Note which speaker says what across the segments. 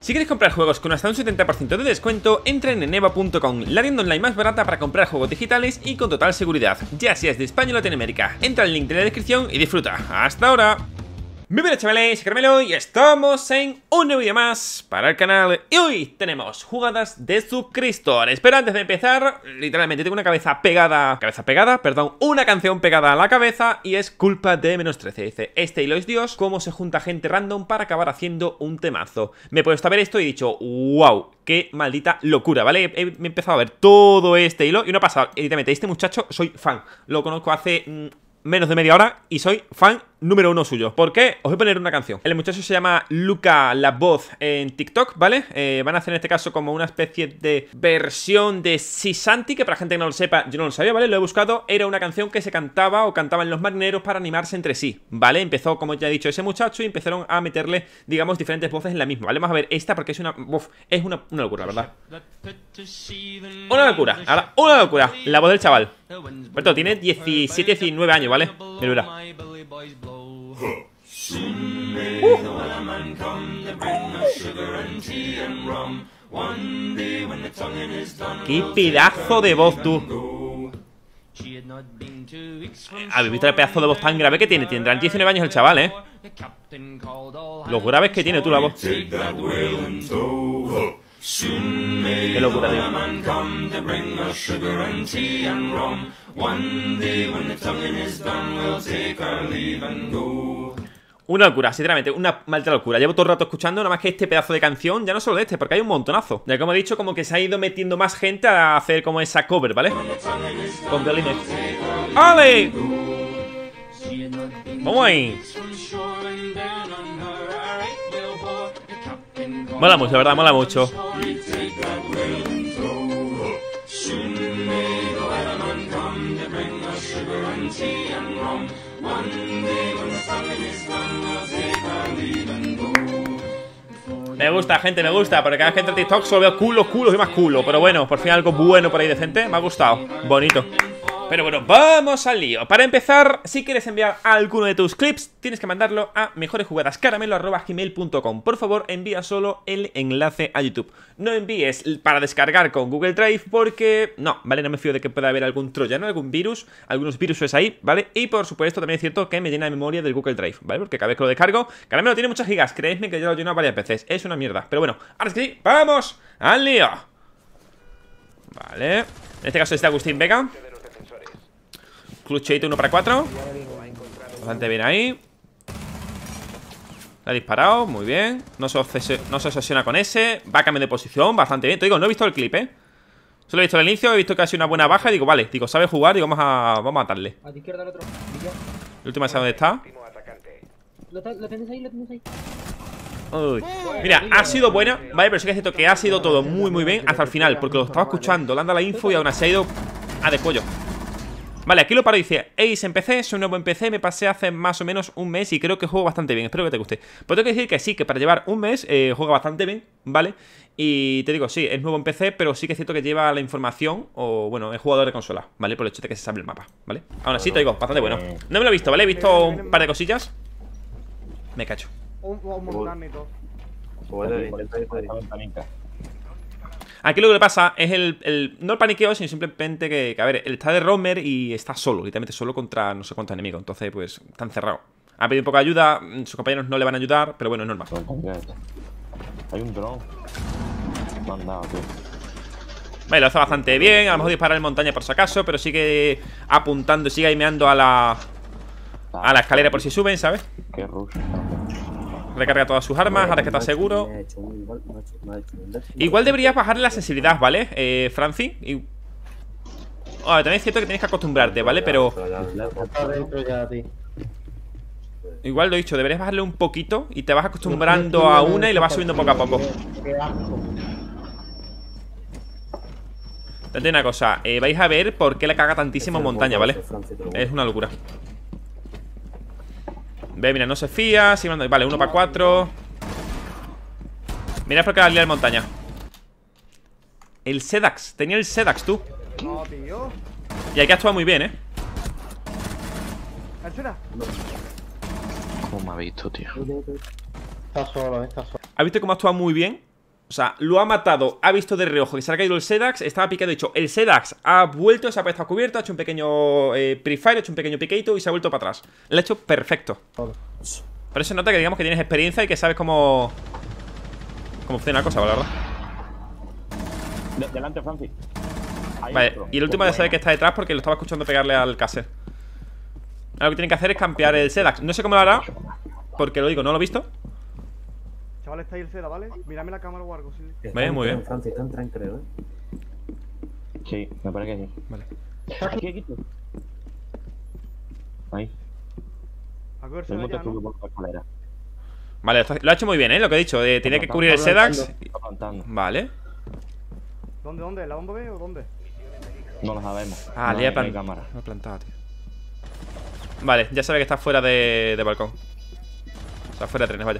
Speaker 1: Si queréis comprar juegos con hasta un 70% de descuento, entren en EVA.com, la tienda online más barata para comprar juegos digitales y con total seguridad, ya seas de España o Latinoamérica. Entra al link de la descripción y disfruta. ¡Hasta ahora! Muy buenas chavales, soy Caramelo y estamos en un nuevo vídeo más para el canal. Y hoy tenemos jugadas de suscriptores. Pero antes de empezar, literalmente tengo una una canción pegada a la cabeza. Y es culpa de -13. Dice, este hilo es Dios, cómo se junta gente random para acabar haciendo un temazo. Me he puesto a ver esto y he dicho, wow, qué maldita locura, ¿vale? He empezado a ver todo este hilo y no ha pasado. Literalmente, este muchacho soy fan. Lo conozco hace menos de media hora y soy fan número 1 suyo. ¿Por qué? Os voy a poner una canción. El muchacho se llama Luca La Voz en TikTok, ¿vale? Van a hacer en este caso como una especie de versión de Sisanti, que para gente que no lo sepa, yo no lo sabía, ¿vale? Lo he buscado. Era una canción que se cantaba o cantaban los marineros para animarse entre sí, ¿vale? Empezó, como ya he dicho, ese muchacho y empezaron a meterle, digamos, diferentes voces en la misma, ¿vale? Vamos a ver esta porque es una locura, ¿verdad? Una locura, ahora, una locura. La voz del chaval. Pero tiene 17, 19 años, ¿vale? Mira. ¡Qué pedazo de voz, tú! ¿Habéis visto el pedazo de voz tan grave que tiene? Tendrán 19 años el chaval, ¿eh? Los graves que tiene tú la voz. Qué locura, tío. Una locura, sinceramente, una maldita locura. Llevo todo el rato escuchando nada más que este pedazo de canción. Ya no solo de este, porque hay un montonazo. Ya como he dicho, como que se ha ido metiendo más gente a hacer como esa cover, ¿vale? Con violines. ¡Ale! Vamos ahí. Mola mucho, la verdad, mola mucho. Me gusta, gente, me gusta. Porque cada vez que entro a TikTok solo veo culos y más culo. Pero bueno, por fin algo bueno por ahí decente. Me ha gustado, bonito. Pero bueno, vamos al lío. Para empezar, si quieres enviar alguno de tus clips, tienes que mandarlo a mejoresjugadascaramelo@gmail.com. Por favor, envía solo el enlace a YouTube. No envíes para descargar con Google Drive porque, no, ¿vale? No me fío de que pueda haber algún troyano, algún virus, algunos virus ahí, ¿vale? Y por supuesto también es cierto que me llena de memoria del Google Drive, ¿vale? Porque cada vez que lo descargo, Caramelo tiene muchas gigas, creedme que yo lo he llenado varias veces. Es una mierda, pero bueno, ahora es que sí, ¡vamos al lío! Vale, en este caso es de Agustín Vega. Clutchito 1 para 4. Bastante bien ahí. Le ha disparado, muy bien. No se obsesiona con ese. Va a cambiar de posición, bastante bien. Te digo, no he visto el clip, Solo he visto el inicio, he visto que ha sido una buena baja. Y digo, vale, digo, sabe jugar y vamos a matarle.
Speaker 2: A tu izquierda el otro.
Speaker 1: El último sabe dónde está.
Speaker 2: Lo tienes ahí, lo tienes ahí.
Speaker 1: Uy. Mira, ha sido buena, vale, pero sí que es cierto que ha sido todo muy bien hasta el final, porque lo estaba escuchando, le han dado la info y aún así ha ido a de pollo. Vale, aquí lo paro y dice, Ace, empecé, soy nuevo en PC, me pasé hace más o menos un mes y creo que juego bastante bien, espero que te guste. Pero tengo que decir que sí, que para llevar un mes juega bastante bien, ¿vale? Y te digo, sí, es nuevo en PC, pero sí que es cierto que lleva la información, o bueno, es jugador de consola, ¿vale? Por el hecho de que se sabe el mapa, ¿vale? Aún así, te digo, bastante bueno. No me lo he visto, ¿vale? He visto un par de cosillas. Me cacho. Aquí lo que le pasa es no el paniqueo, sino simplemente que a ver, él está de roamer y está solo, literalmente solo contra no sé cuántos enemigos. Entonces, pues, está encerrado. Ha pedido un poco de ayuda, sus compañeros no le van a ayudar, pero bueno, es normal.
Speaker 3: Hay un dron. Mandado, tío.
Speaker 1: Vale, lo hace bastante bien. A lo mejor dispara en montaña por si acaso, pero sigue apuntando, sigue aimeando a la escalera por si suben, ¿sabes?
Speaker 3: Qué rush.
Speaker 1: Recarga todas sus armas, ahora que está seguro. Igual deberías bajarle la sensibilidad, ¿vale? Franci. También es cierto que tienes que acostumbrarte, ¿vale? Pero igual lo he dicho, deberías bajarle un poquito y te vas acostumbrando a una y le vas subiendo poco a poco. Date una cosa, vais a ver por qué le caga tantísimo en montaña, ¿vale? Es una locura. Ve, mira, no se fía, sigue mandando. Vale, 1 para 4. Mira por qué darle en montaña. El Sedax, tenía el Sedax, tú.
Speaker 4: No, tío.
Speaker 1: Y hay que actuar muy bien,
Speaker 3: ¿Cómo me ha visto, tío?
Speaker 2: Está solo, está solo.
Speaker 1: ¿Has visto cómo actúa muy bien? O sea, lo ha matado, ha visto de reojo que se le ha caído el Sedax, estaba picado, de hecho, el Sedax ha vuelto, se ha puesto a cubierto, ha hecho un pequeño pre-fire, ha hecho un pequeño piqueito y se ha vuelto para atrás. Lo ha hecho perfecto. Por eso nota que digamos que tienes experiencia y que sabes cómo funciona la cosa, la verdad.
Speaker 3: Delante, Francis.
Speaker 1: Vale, y el último ya sabe que está detrás porque lo estaba escuchando pegarle al caser. Ahora lo que tienen que hacer es campear el Sedax. No sé cómo lo hará, porque lo digo, no lo he visto.
Speaker 4: Chaval, está ahí el Seda, ¿vale? Mírame la cámara o algo. Sí.
Speaker 1: Vale, muy bien.
Speaker 2: Francia, está en tren, creo,
Speaker 3: Sí, me parece que sí.
Speaker 1: Vale.
Speaker 3: Aquí. Ahí.
Speaker 4: A ver,
Speaker 3: El
Speaker 4: Seda ya,
Speaker 3: monte
Speaker 4: ¿no?
Speaker 3: por la escalera.
Speaker 1: Vale, lo ha hecho muy bien, lo que he dicho. Tiene que cubrir el Sedax.
Speaker 3: Está plantando.
Speaker 1: Vale.
Speaker 4: ¿Dónde? ¿La bomba B o dónde?
Speaker 3: No lo sabemos.
Speaker 1: Ah,
Speaker 3: no
Speaker 1: le he
Speaker 3: hay cámara.
Speaker 1: plantado, tío. Vale, ya sabe que está fuera de balcón. O sea, fuera de trenes, vaya.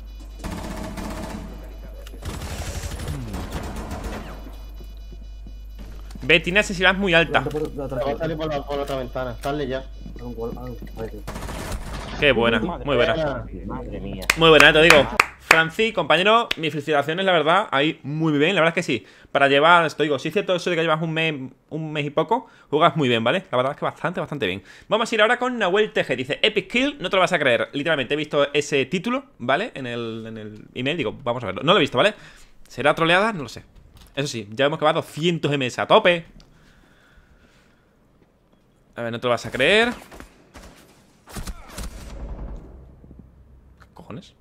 Speaker 1: Ve, tiene accesibilidad muy alta.
Speaker 5: Va a salir por la otra ventana. Sale ya.
Speaker 1: Qué buena, muy buena.
Speaker 3: Madre mía.
Speaker 1: Muy buena, te digo. Franci, compañero, mis felicitaciones, la verdad. Ahí muy bien, la verdad es que sí. Para llevar, te digo, sí es cierto eso de que llevas un mes y poco, juegas muy bien, ¿vale? La verdad es que bastante bien. Vamos a ir ahora con Nahuel TG. Dice, Epic Kill, no te lo vas a creer. Literalmente he visto ese título, ¿vale? En el email, digo, vamos a verlo. No lo he visto, ¿vale? ¿Será troleada? No lo sé. Eso sí, ya hemos acabado 200 MS a tope. A ver, no te lo vas a creer. ¿Qué cojones?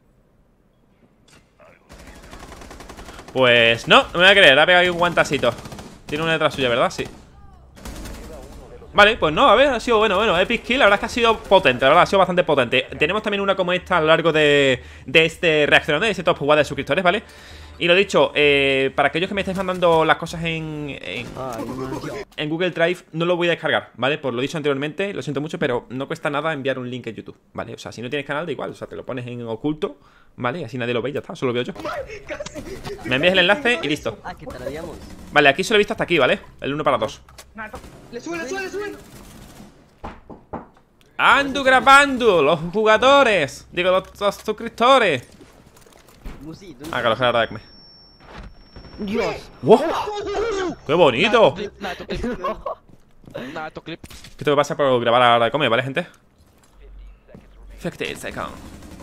Speaker 1: Pues no, no me voy a creer, ha pegado ahí un guantacito. Tiene una detrás suya, ¿verdad? Sí. Vale, pues no, a ver, ha sido bueno, Epic Kill, la verdad es que ha sido potente, la verdad, ha sido bastante potente. Tenemos también una como esta a lo largo de este reaccionando, de este top jugada de suscriptores, ¿vale? Y lo dicho, para aquellos que me estáis mandando las cosas en Google Drive, no lo voy a descargar, ¿vale? Por lo dicho anteriormente, lo siento mucho, pero no cuesta nada enviar un link en YouTube, ¿vale? O sea, si no tienes canal, da igual, o sea, te lo pones en oculto, ¿vale? Y así nadie lo ve y ya está, solo lo veo yo. Me envías el enlace y listo. Vale, aquí solo he visto hasta aquí, ¿vale? El 1 para 2.
Speaker 2: ¡Le sube!
Speaker 1: Ando grabando, los jugadores. Digo, los suscriptores. Ah, que lo la de
Speaker 5: Dios.
Speaker 1: ¡Wow! ¡Qué bonito!
Speaker 6: Nada, tu clip.
Speaker 1: ¿Qué te pasa por grabar ahora de comer, vale, gente? 50 seconds.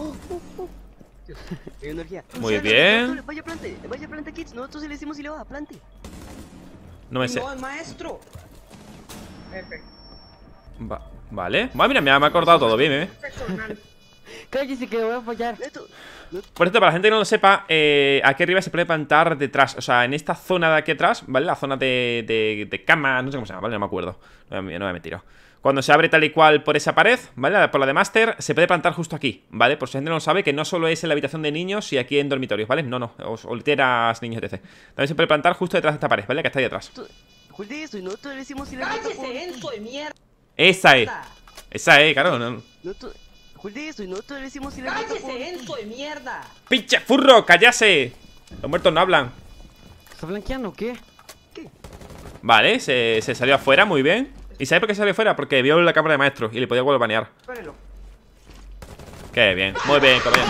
Speaker 7: Energía.
Speaker 1: Muy bien.
Speaker 7: Vaya plante, kids. Nosotros le decimos y le va, plante.
Speaker 1: No me sé.
Speaker 2: No, el maestro. F.
Speaker 1: Vale. Bueno, mira, me ha acordado todo bien, ¿eh?
Speaker 2: Personal.
Speaker 5: Cállese que voy a fallar.
Speaker 1: Por cierto, para la gente que no lo sepa, aquí arriba se puede plantar detrás. O sea, en esta zona de aquí atrás, ¿vale? La zona de cama, no sé cómo se llama, ¿vale? No me acuerdo. No me he metido. Cuando se abre tal y cual por esa pared, ¿vale? Por la de Master, se puede plantar justo aquí, ¿vale? Por si la gente no lo sabe, que no solo es en la habitación de niños y aquí en dormitorios, ¿vale? No, o literas, niños, etc. También se puede plantar justo detrás de esta pared, ¿vale? Que está ahí atrás.
Speaker 7: Juli, eso y nosotros le decimos y le va.
Speaker 2: ¡Cállese, Enzo de mierda!
Speaker 1: Esa es, claro. No.
Speaker 7: Juli, eso y nosotros le decimos y le va.
Speaker 2: ¡Cállese, Enzo de mierda!
Speaker 1: ¡Pinche furro! ¡Cállase! Los muertos no hablan.
Speaker 5: ¿Está blanqueando o qué?
Speaker 1: Vale, se salió afuera, muy bien. ¿Y sabes por qué salió afuera? Porque vio la cámara de maestro y le podía volver a banear.
Speaker 2: Espérenlo.
Speaker 1: Qué bien, muy bien, compañero.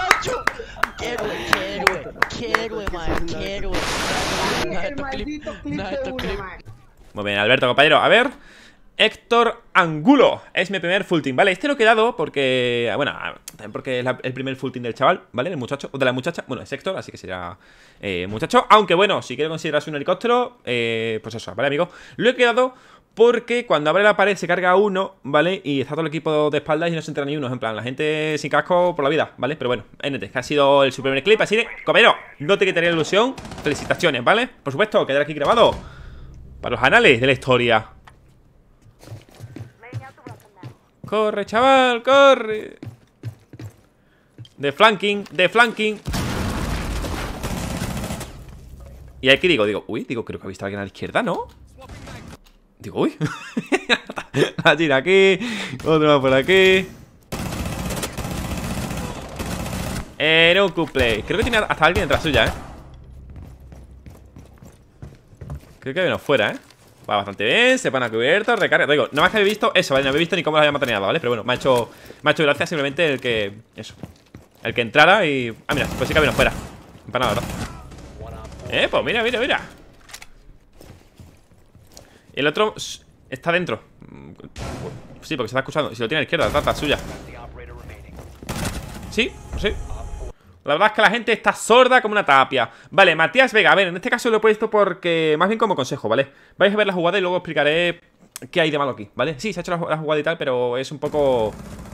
Speaker 6: Quiero.
Speaker 2: El maldito clip de uno, man.
Speaker 1: Muy bien, Alberto, compañero. A ver, Héctor Angulo. Es mi primer full team, ¿vale? Este lo he quedado porque... Bueno, también porque es el primer full team del chaval, ¿vale? El muchacho, o de la muchacha. Bueno, es Héctor, así que será muchacho. Aunque bueno, si quiere considerarse un helicóptero, pues eso, ¿vale, amigo? Lo he quedado porque cuando abre la pared se carga uno, ¿vale? Y está todo el equipo de espaldas y no se entra ni uno. En plan, la gente sin casco por la vida, ¿vale? Pero bueno, NT, que ha sido su primer clip. Así que, compañero, no te quitaría la ilusión. Felicitaciones, ¿vale? Por supuesto, quedará aquí grabado para los anales de la historia. Corre, chaval, corre. De flanking. Y aquí digo, uy, creo que ha visto a alguien a la izquierda, ¿no? Digo, uy. La tira aquí. Otro va por aquí. Era un couple. Creo que tiene hasta alguien detrás suya, Creo que hay uno fuera, Va bastante bien, se pone a cubierto, recarga. Digo, no más que había visto eso, ¿vale? No había visto ni cómo lo había mataneado, ¿vale? Pero bueno, me ha hecho gracia simplemente el que... Eso. El que entrara y... Ah, mira, pues sí que había uno fuera. Para nada, pues mira, mira, mira. Y el otro está dentro. Sí, porque se está escuchando. Si lo tiene a la izquierda, trata suya. Sí, sí. La verdad es que la gente está sorda como una tapia. Vale, Matías Vega. A ver, en este caso lo he puesto porque... Más bien como consejo, ¿vale? Vais a ver la jugada y luego explicaré qué hay de malo aquí, ¿vale? Sí, se ha hecho la jugada y tal, pero es un poco...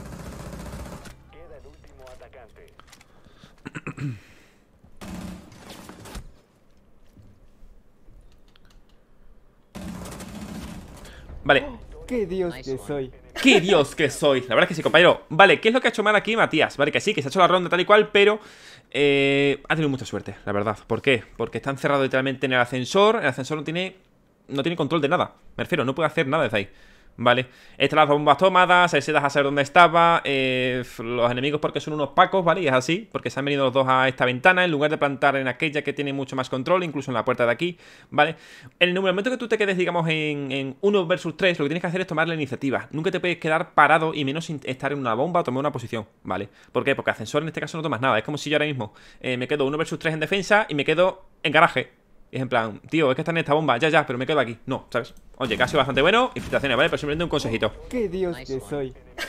Speaker 1: Vale.
Speaker 5: ¡Qué Dios que soy!
Speaker 1: ¡Qué Dios que soy! La verdad es que sí, compañero. Vale, ¿qué es lo que ha hecho mal aquí Matías? Vale, que sí, que se ha hecho la ronda tal y cual, pero ha tenido mucha suerte, la verdad. ¿Por qué? Porque está encerrado literalmente en el ascensor. El ascensor no tiene control de nada. Me refiero, no puede hacer nada desde ahí. Vale, están las bombas tomadas, el Sedas a saber dónde estaba, los enemigos porque son unos pacos, ¿vale? Y es así, porque se han venido los dos a esta ventana en lugar de plantar en aquella que tiene mucho más control, incluso en la puerta de aquí, ¿vale? En el momento que tú te quedes, digamos, en 1 versus 3, lo que tienes que hacer es tomar la iniciativa. Nunca te puedes quedar parado y menos sin estar en una bomba o tomar una posición, ¿vale? ¿Por qué? Porque ascensor en este caso no tomas nada. Es como si yo ahora mismo me quedo 1 versus 3 en defensa y me quedo en garaje. Y es en plan, tío, es que está en esta bomba, ya, pero me quedo aquí. No, ¿sabes? Oye, que ha sido bastante bueno. Felicitaciones, ¿vale? Pero simplemente un consejito.
Speaker 5: ¡Qué Dios que soy!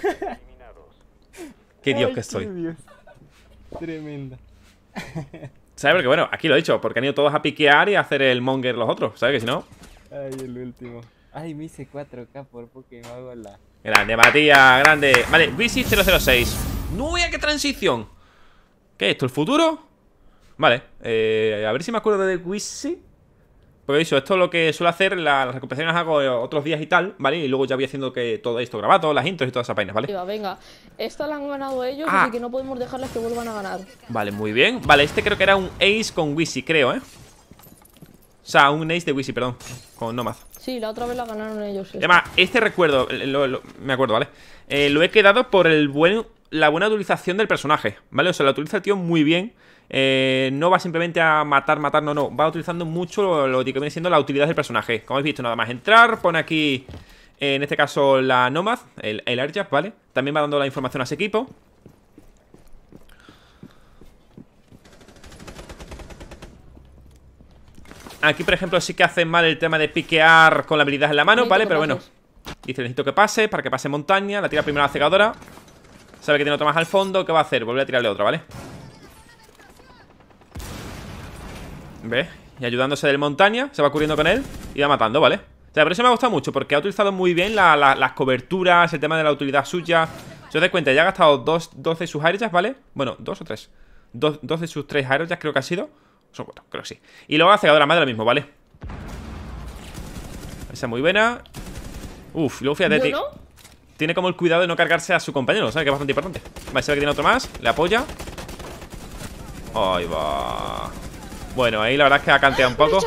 Speaker 1: ¡Qué Dios que soy!
Speaker 5: Dios. Tremenda.
Speaker 1: ¿Sabes? Porque bueno, aquí lo he dicho, porque han ido todos a piquear y a hacer el monger los otros, ¿sabes? Que si no...
Speaker 5: Ay, el último. Ay, me hice 4K por Pokémon, hago la...
Speaker 1: Grande, Matías, grande. Vale, Wisi 006. ¡No vea qué transición! ¿Qué es esto? ¿El futuro? Vale, a ver si me acuerdo de Wisi. Porque eso, esto es lo que suelo hacer. Las recuperaciones las hago otros días y tal, ¿vale? Y luego ya voy haciendo que todo esto grabado, las intros y todas esas vainas, ¿vale?
Speaker 6: Venga, esta la han ganado ellos, así que no podemos dejarles que vuelvan a ganar.
Speaker 1: Vale, muy bien. Vale, este creo que era un ace con Wisi, creo, ¿eh? O sea, un ace de Wisi, perdón. Con Nomad.
Speaker 6: Sí, la otra vez la ganaron ellos.
Speaker 1: Además, este recuerdo, me acuerdo, ¿vale? Lo he quedado por la buena utilización del personaje, ¿vale? O sea, lo utiliza el tío muy bien. No va simplemente a matar, no. Va utilizando mucho lo que viene siendo la utilidad del personaje. Como habéis visto, nada más entrar, pone aquí, en este caso, la Nomad, el Airjab, ¿vale? También va dando la información a ese equipo. Aquí, por ejemplo, sí que hacen mal el tema de piquear con la habilidad en la mano, ¿vale? Pero bueno, dice, necesito que pase, para que pase montaña. La tira primero a la cegadora. Sabe que tiene otro más al fondo. ¿Qué va a hacer? Volver a tirarle otro, ¿vale? ¿Ves? Y ayudándose del montaña, se va cubriendo con él y va matando, ¿vale? O sea, por eso me ha gustado mucho, porque ha utilizado muy bien las coberturas, el tema de la utilidad suya. Si os dais cuenta, ya ha gastado dos de sus airjabs, ¿vale? Bueno, 2 o 3. Dos de sus 3 airjabs creo que ha sido. Son 4, creo que sí. Y luego la cegadora, más de lo mismo, ¿vale? Esa es muy buena. Uf, luego fíjate,
Speaker 6: ¿Yo no?
Speaker 1: tiene como el cuidado de no cargarse a su compañero, ¿sabes? Que es bastante importante. Vale, se ve que tiene otro más, le apoya. Ahí va. Bueno, ahí la verdad es que ha canteado un poco.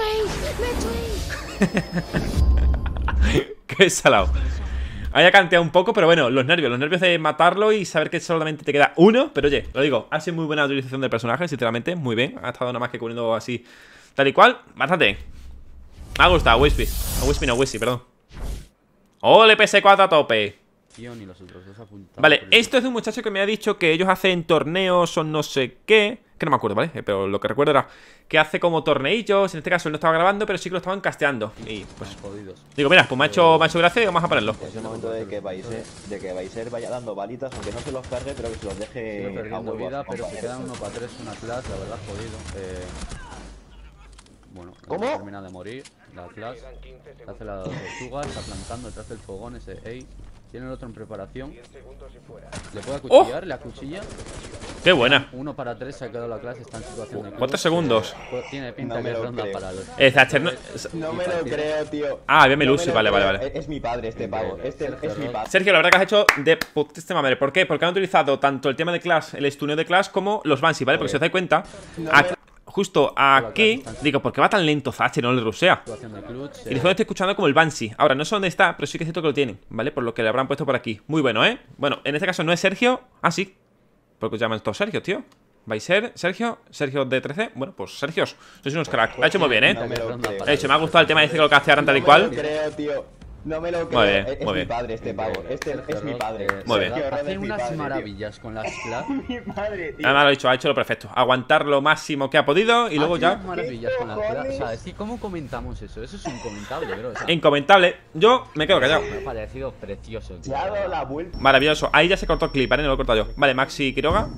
Speaker 1: Qué salado. Ahí ha canteado un poco, pero bueno, los nervios de matarlo y saber que solamente te queda uno. Pero oye, lo digo, ha sido muy buena utilización del personaje, sinceramente, muy bien. Ha estado nada más que cubriendo así, tal y cual, bastante bien. Me ha gustado, Wispy, perdón. ¡Ole, PS4 a tope! Vale, esto es de un muchacho que me ha dicho que ellos hacen torneos o no sé qué. Que no me acuerdo, ¿vale? Pero lo que recuerdo era que hace como torneillos. En este caso él no estaba grabando, pero sí que lo estaban casteando. Y pues digo, mira, pues me ha hecho gracia y vamos a ponerlo.
Speaker 3: Es el momento de que Baiser vaya dando balitas, aunque no se los cargue, pero que se los deje
Speaker 8: Sigue perdiendo vida, pero se quedan 1 para 3 una clase, la verdad, jodido. Bueno,
Speaker 3: ¿Cómo?
Speaker 8: termina de morir. La clase hace la tortuga, está plantando detrás del fogón ese Ey. Tiene el otro en preparación. Le puede acuchillar, le acuchilla.
Speaker 1: ¡Qué buena!
Speaker 8: 1 para 3 se ha quedado la clase, está en situación de
Speaker 1: 4 segundos.
Speaker 8: Tiene pinta
Speaker 3: No me
Speaker 8: que es
Speaker 3: lo
Speaker 8: ronda
Speaker 3: creo.
Speaker 8: para los.
Speaker 1: Thatcher no...
Speaker 3: No me lo creo, tío.
Speaker 1: Ah, bien
Speaker 3: No me
Speaker 1: Melusi,
Speaker 3: lo
Speaker 1: vale.
Speaker 3: creo. Es mi padre este pavo. Este es mi padre.
Speaker 1: Sergio, la verdad que has hecho de putísima madre. ¿Por qué? Porque han utilizado tanto el tema de Clash, el stuneo de Clash, como los Banshee, ¿vale? Porque si os dais cuenta, justo aquí, digo, ¿por qué va tan lento Thatcher? No le rusea.
Speaker 8: Situación de clutch.
Speaker 1: Y después estoy escuchando como el Banshee. Ahora, no sé dónde está, pero sí que es cierto que lo tienen, ¿vale? Por lo que le habrán puesto por aquí. Muy bueno, ¿eh? Bueno, en este caso no es Sergio. Ah, sí. ¿Por qué os llaman todos Sergio, tío? ¿Vais a ser Sergio? ¿Sergio de 13? Bueno, pues Sergios. Sois unos cracks. Lo ha hecho muy bien, ¿eh?
Speaker 3: No me lo creo.
Speaker 1: De hecho, me ha gustado el tema de que lo castearan tal y cual.
Speaker 3: No me lo creo, tío. No me lo creo.
Speaker 1: Muy bien,
Speaker 3: Es
Speaker 1: muy
Speaker 3: mi
Speaker 1: bien.
Speaker 3: padre este pavo. Este es mi padre.
Speaker 1: Muy bien.
Speaker 3: Sergio Ramos
Speaker 8: Hace
Speaker 3: es mi
Speaker 8: unas
Speaker 3: padre, tío.
Speaker 8: maravillas con las claves.
Speaker 3: Mi padre, tío.
Speaker 1: Además lo ha hecho lo perfecto. Aguantar lo máximo que ha podido y luego
Speaker 8: Hace
Speaker 1: ya.
Speaker 8: unas maravillas con las claves. O sea, decir, ¿cómo comentamos eso? Eso es incomentable, bro. O sea,
Speaker 1: Incomentable. Yo me quedo callado.
Speaker 8: me ha parecido precioso, tío.
Speaker 3: Se ha dado la vuelta.
Speaker 1: Maravilloso. Ahí ya se cortó el clip, ¿vale? No lo he cortado yo. Vale, Maxi Quiroga.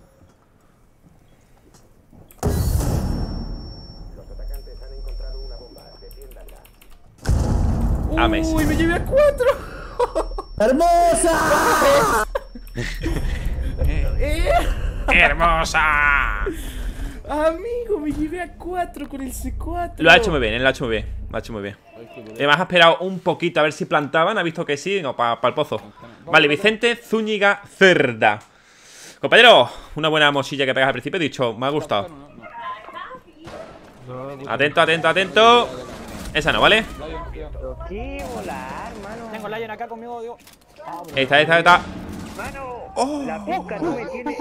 Speaker 1: A Messi.
Speaker 5: ¡Uy, me llevé a 4!
Speaker 1: ¡Hermosa!
Speaker 5: Amigo, me llevé a 4 con el C4.
Speaker 1: Lo ha hecho muy bien, lo ha hecho muy bien. Lo ha hecho muy bien. Además ha esperado un poquito a ver si plantaban. Ha visto que sí, no, para el pozo. Vale, Vicente Zúñiga Cerda. Compañero, una buena mosilla que pegas al principio. He dicho, me ha gustado. Atento, atento, atento. Esa no, ¿vale?
Speaker 2: ¿Qué volar, mano?
Speaker 9: Tengo Lion acá conmigo, digo.
Speaker 1: Esta, esta, esta.
Speaker 2: Mano, la pica no me tiene.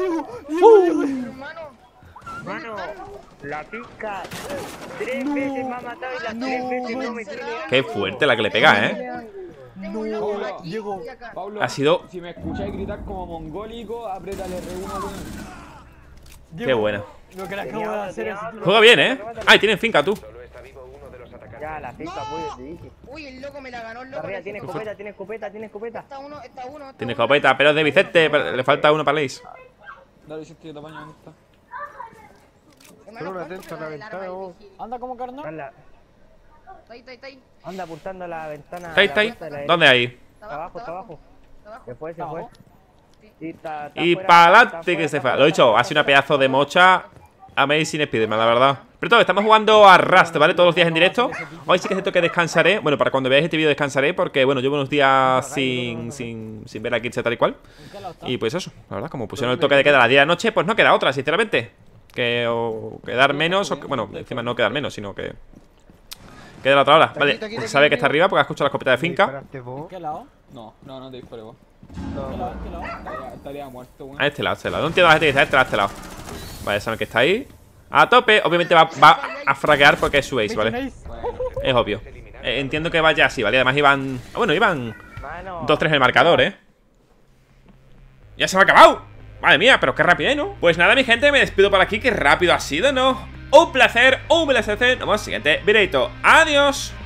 Speaker 2: Mano, la pica 3 veces me ha matado y las 3 veces no me tiene.
Speaker 1: Qué fuerte la que le pega, ¿eh?
Speaker 9: Diego, Pablo,
Speaker 1: Ha sido...
Speaker 9: si me escucháis gritar como mongólico, aprieta el R1.
Speaker 1: Qué buena.
Speaker 9: Lo que le acabo de hacer es.
Speaker 1: Juega bien, ¿eh? Ay, tienen finca tú.
Speaker 2: Ya, la pica, pues, te dije.
Speaker 6: Uy, el loco me la ganó, el loco.
Speaker 2: Arriba, tiene escopeta, tiene escopeta, tiene escopeta.
Speaker 6: Está uno, está uno. Está
Speaker 1: Tiene
Speaker 6: uno.
Speaker 1: escopeta, pero es de Vicente. Pero le falta uno para Leis.
Speaker 9: Dale, si estoy de tamaño, ¿dónde está?
Speaker 6: Hermano, ¿cuánto
Speaker 4: atento a
Speaker 6: me
Speaker 4: la
Speaker 6: da el
Speaker 4: ventana,
Speaker 6: arma,
Speaker 4: vos.
Speaker 6: Vigil?
Speaker 9: Anda como carnal.
Speaker 2: Anda,
Speaker 6: Está ahí.
Speaker 2: anda apuntando a la ventana.
Speaker 1: Está ahí, está ahí. ¿Dónde hay?
Speaker 2: Está abajo, está abajo.
Speaker 6: Está abajo.
Speaker 2: Se fue, se fue. Sí, está
Speaker 1: Y
Speaker 2: fuera,
Speaker 1: para
Speaker 2: está
Speaker 1: adelante que
Speaker 2: fuera,
Speaker 1: se
Speaker 2: está
Speaker 1: fue. Lo he dicho, ha sido una pedazo de mocha. Amazing Spiderman, la verdad. Pero todo, estamos jugando a Rust, ¿vale? Todos los días en directo. Hoy sí que es cierto que descansaré. Bueno, para cuando veáis este vídeo descansaré. Porque, bueno, llevo unos días sin ver a Kitse tal y cual. Y pues eso, la verdad, como pusieron el toque de queda a las 10 de la noche, pues no queda otra, sinceramente. Que o quedar menos, o que, bueno, encima no quedar menos, sino que queda la otra hora. Vale, sabe que está arriba porque ha escuchado la escopeta de finca.
Speaker 9: ¿En qué lado? No, te disparé vos. ¿Qué lado? Estaría muerto, weón.
Speaker 1: A este lado, No entiendo a la gente que dice a este lado. Vale, saben que está ahí. A tope, obviamente va a fraguear porque es su ace, ¿vale? Es obvio. Entiendo que vaya así, ¿vale? Además iban... Bueno, iban 2-3 en el marcador, ¿eh? ¡Ya se me ha acabado! Madre mía, pero qué rápido, ¿no? Pues nada, mi gente, me despido por aquí. Qué rápido ha sido, ¿no? Un placer, un placer. Nos vemos en el siguiente videito. ¡Adiós!